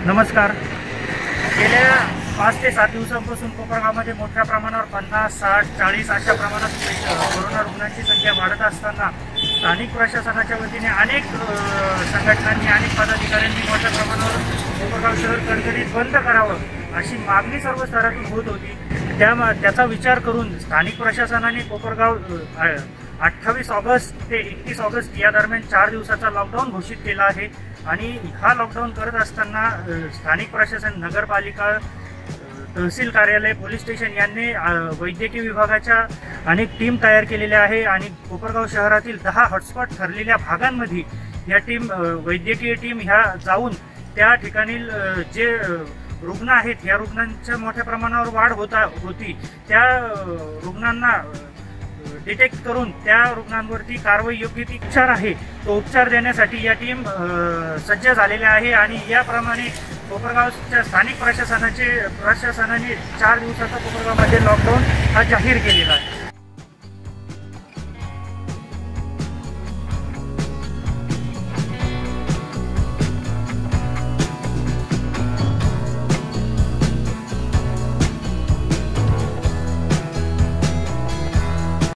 नमस्कार. गेल्या 5 ते 7 दिवसांपासून कोपरगावमध्ये मोठ्या प्रमाणावर 50, 60, 40 अशा प्रमाणात कोरोना रुग्णांची संख्या वाढत असताना स्थानिक प्रशासनाच्या वतीने अनेक संघटनांनी अनेक पदाधिकाऱ्यांनी मोठ्या प्रमाणावर कोपरगाव शहर कडकडीत बंद करावं अशी मागणी सर्व स्तरातून होत होती. त्याचा विचार करून स्थानिक प्रशासनाने कोपरगाव 28 ऑगस्ट ते 31 ऑगस्ट या दरम्यान 4 दिवसाचा लॉकडाऊन घोषित केला आहे. आणि हा लॉकडाऊन करत असताना स्थानिक प्रशासन, नगरपालिका, तहसील कार्यालय, पोलीस स्टेशन यांनी वैद्यकीय विभागाच्या अनेक टीम तयार केलेल्या आहे. आणि कोपरगाव शहरातील 10 हॉटस्पॉट ठरलेल्या भागांमध्ये या वैद्यकीय टीम ह्या जाऊन त्या ठिकाणी जे रुग्ण आहेत या रुग्णांच्या मोठ्या प्रमाणावर वाढ होती त्या रुग्णांना डिटेक्ट करून त्या रुग्णांवरती कारवाई योग्य ती उपचार आहे तो उपचार देण्यासाठी या टीम सज्ज झालेल्या आहे. आणि याप्रमाणे कोपरगावच्या स्थानिक प्रशासनाने 4 दिवसाचा कोपरगावमध्ये लॉकडाऊन हा जाहीर केलेला आहे.